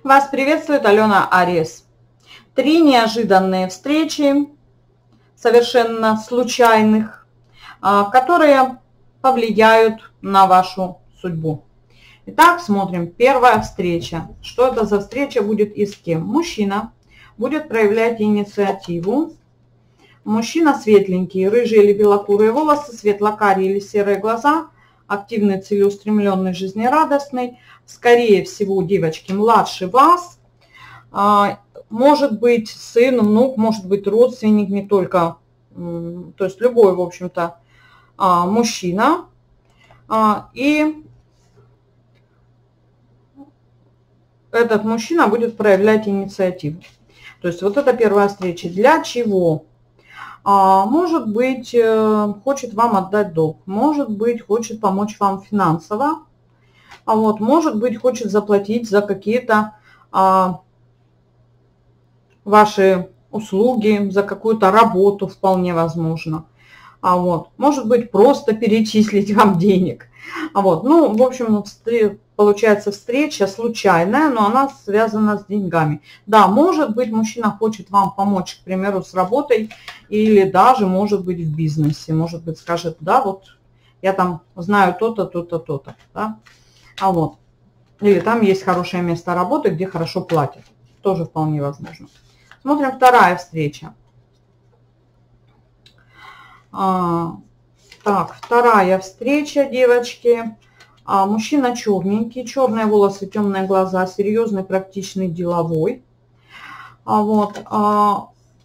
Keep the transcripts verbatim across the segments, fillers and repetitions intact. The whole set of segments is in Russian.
Вас приветствует Алена Ариес. Три неожиданные встречи, совершенно случайных, которые повлияют на вашу судьбу. Итак, смотрим. Первая встреча. Что это за встреча будет и с кем? Мужчина будет проявлять инициативу. Мужчина светленький, рыжие или белокурые волосы, светло-карие или серые глаза, активный, целеустремленный, жизнерадостный. Скорее всего, девочки, младше вас. Может быть сын, внук, может быть родственник, не только, то есть любой, в общем-то, мужчина. И этот мужчина будет проявлять инициативу. То есть вот это первая встреча. Для чего? Может быть, хочет вам отдать долг, может быть, хочет помочь вам финансово, а вот, может быть, хочет заплатить за какие-то а, ваши услуги, за какую-то работу, вполне возможно. А вот, может быть, просто перечислить вам денег. А вот, ну, в общем, получается встреча случайная, но она связана с деньгами. Да, может быть, мужчина хочет вам помочь, к примеру, с работой или даже, может быть, в бизнесе. Может быть, скажет, да, вот я там знаю то-то, то-то, то-то, да. А вот, или там есть хорошее место работы, где хорошо платят. Тоже вполне возможно. Смотрим вторая встреча. А, так, вторая встреча, девочки. А, мужчина черненький, черные волосы, темные глаза, серьезный, практичный, деловой. А, вот, а,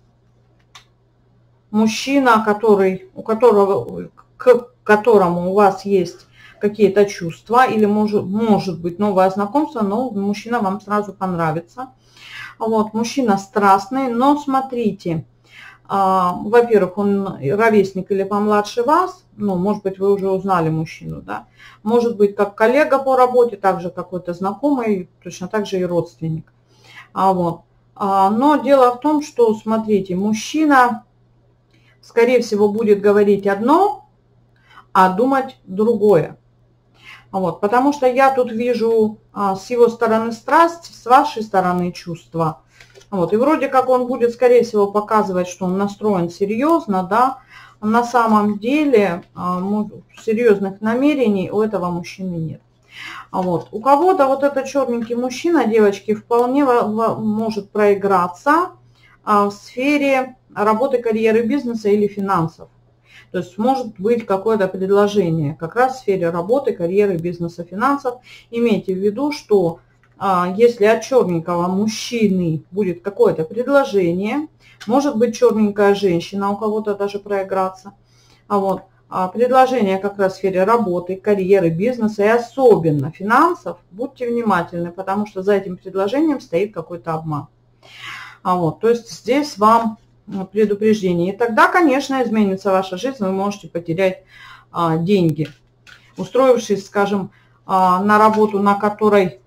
мужчина, который, у которого, к которому у вас есть какие-то чувства, или может, может быть новое знакомство, но мужчина вам сразу понравится. Вот, мужчина страстный, но смотрите, а, во-первых, он ровесник или помладше вас, ну, может быть, вы уже узнали мужчину, да, может быть, как коллега по работе, также какой-то знакомый, точно так же и родственник. А, вот. а, но дело в том, что, смотрите, мужчина, скорее всего, будет говорить одно, а думать другое. Вот, потому что я тут вижу а, с его стороны страсть, с вашей стороны чувства. Вот, и вроде как он будет, скорее всего, показывать, что он настроен серьезно, да. На самом деле а, серьезных намерений у этого мужчины нет. А вот, у кого-то вот этот черненький мужчина, девочки, вполне может проиграться а, в сфере работы, карьеры, бизнеса или финансов. То есть может быть какое-то предложение как раз в сфере работы, карьеры, бизнеса, финансов. Имейте в виду, что а, если от черненького мужчины будет какое-то предложение, может быть черненькая женщина у кого-то даже проиграться. А вот, а, предложение как раз в сфере работы, карьеры, бизнеса и особенно финансов, будьте внимательны, потому что за этим предложением стоит какой-то обман. А вот, то есть здесь вам предупреждение. И тогда, конечно, изменится ваша жизнь, вы можете потерять а, деньги. Устроившись, скажем, а, на работу, на которой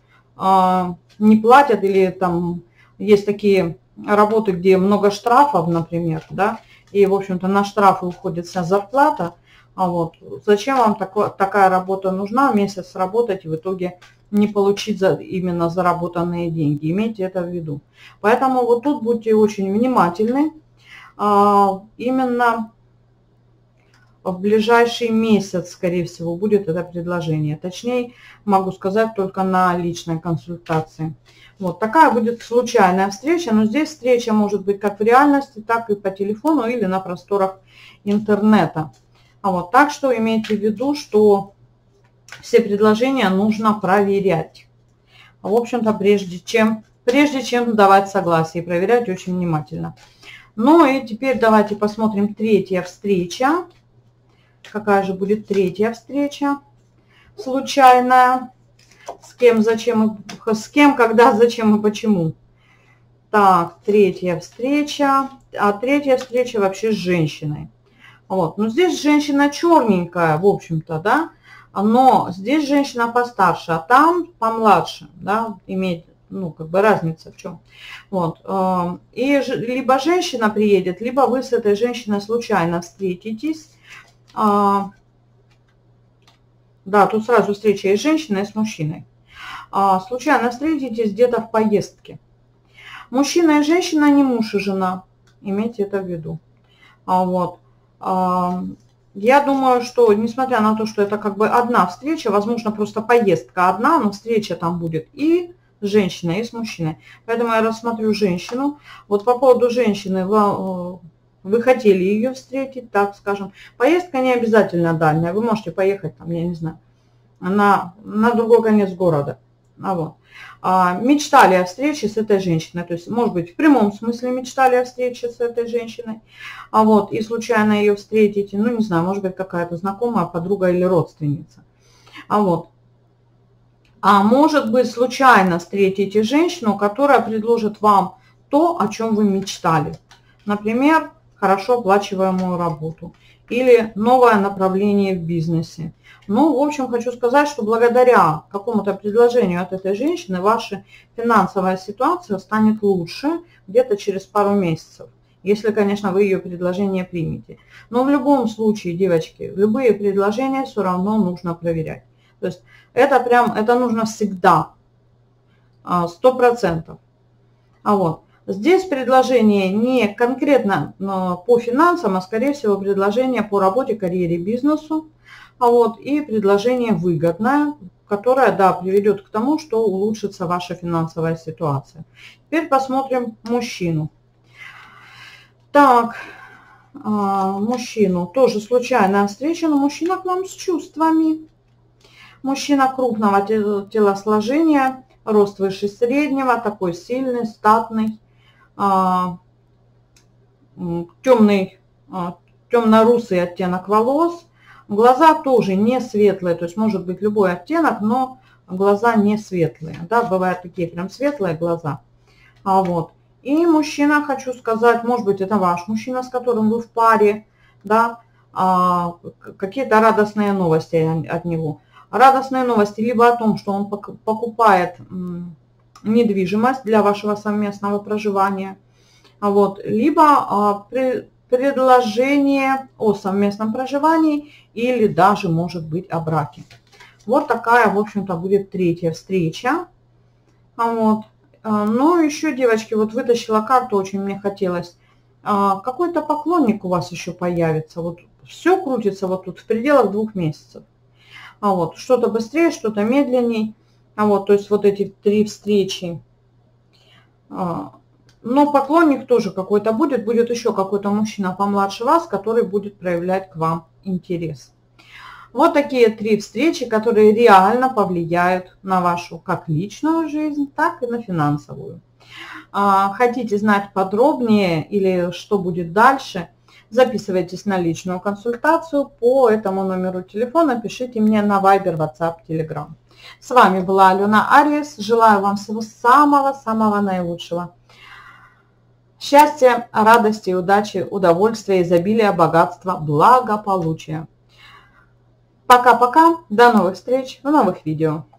а, не платят, или там есть такие работы, где много штрафов, например, да, и, в общем-то, на штрафы уходит вся зарплата. А вот зачем вам такое, такая работа нужна, месяц работать и в итоге не получить за, именно заработанные деньги. Имейте это в виду. Поэтому вот тут будьте очень внимательны. А, именно в ближайший месяц, скорее всего, будет это предложение. Точнее, могу сказать только на личной консультации. Вот такая будет случайная встреча, но здесь встреча может быть как в реальности, так и по телефону или на просторах интернета. А вот, так что имейте в виду, что все предложения нужно проверять. В общем-то, прежде чем, прежде чем давать согласие, проверять очень внимательно. Ну и теперь давайте посмотрим третья встреча. Какая же будет третья встреча? Случайная. С кем, зачем, и, с кем, когда, зачем и почему. Так, третья встреча. А третья встреча вообще с женщиной. Вот. Но здесь женщина черненькая, в общем-то, да. Но здесь женщина постарше, а там помладше, да, имеет, ну, как бы разница в чем. Вот. И либо женщина приедет, либо вы с этой женщиной случайно встретитесь. Да, тут сразу встреча и с женщиной, и с мужчиной. случайно встретитесь где-то в поездке. Мужчина и женщина, не муж и жена. Имейте это в виду. Вот. Я думаю, что, несмотря на то, что это как бы одна встреча, возможно, просто поездка одна, но встреча там будет и с женщиной, и с мужчиной. Поэтому я рассмотрю женщину. Вот по поводу женщины, вы, вы хотели ее встретить, так скажем. Поездка не обязательно дальняя. Вы можете поехать, там, я не знаю, на, на другой конец города. А вот. А, мечтали о встрече с этой женщиной, то есть, может быть, в прямом смысле мечтали о встрече с этой женщиной, а вот, и случайно ее встретите, ну, не знаю, может быть, какая-то знакомая, подруга или родственница, а вот. А может быть, случайно встретите женщину, которая предложит вам то, о чем вы мечтали, например, хорошо оплачиваемую работу или новое направление в бизнесе. Ну, в общем, хочу сказать, что благодаря какому-то предложению от этой женщины ваша финансовая ситуация станет лучше где-то через пару месяцев, если, конечно, вы ее предложение примете. Но в любом случае, девочки, любые предложения все равно нужно проверять. То есть это прям, это нужно всегда, сто процентов. А вот. Здесь предложение не конкретно по финансам, а скорее всего предложение по работе, карьере, бизнесу. А вот, и предложение выгодное, которое, да, приведет к тому, что улучшится ваша финансовая ситуация. Теперь посмотрим мужчину. Так, мужчину. Тоже случайная встреча, но мужчина к вам с чувствами. Мужчина крупного телосложения, рост выше среднего, такой сильный, статный, темный, темно-русый оттенок волос. Глаза тоже не светлые, то есть может быть любой оттенок, но глаза не светлые. Да, бывают такие прям светлые глаза. А вот. И мужчина, хочу сказать, может быть это ваш мужчина, с которым вы в паре, да, а, какие-то радостные новости от него. Радостные новости либо о том, что он покупает недвижимость для вашего совместного проживания, а вот, либо а, при, предложение о совместном проживании или даже, может быть, о браке. Вот такая, в общем-то, будет третья встреча. Вот. Ну, еще, девочки, вот вытащила карту, очень мне хотелось. Какой-то поклонник у вас еще появится. Вот все крутится вот тут в пределах двух месяцев. А вот что-то быстрее, что-то медленней. А вот, то есть вот эти три встречи. Но поклонник тоже какой-то будет, будет еще какой-то мужчина помладше вас, который будет проявлять к вам интерес. Вот такие три встречи, которые реально повлияют на вашу как личную жизнь, так и на финансовую. Хотите знать подробнее или что будет дальше, записывайтесь на личную консультацию по этому номеру телефона, пишите мне на Viber, WhatsApp, Telegram. С вами была Алена Ариес. Желаю вам всего самого-самого наилучшего. Счастья, радости, удачи, удовольствия, изобилия, богатства, благополучия. Пока-пока, до новых встреч в новых видео.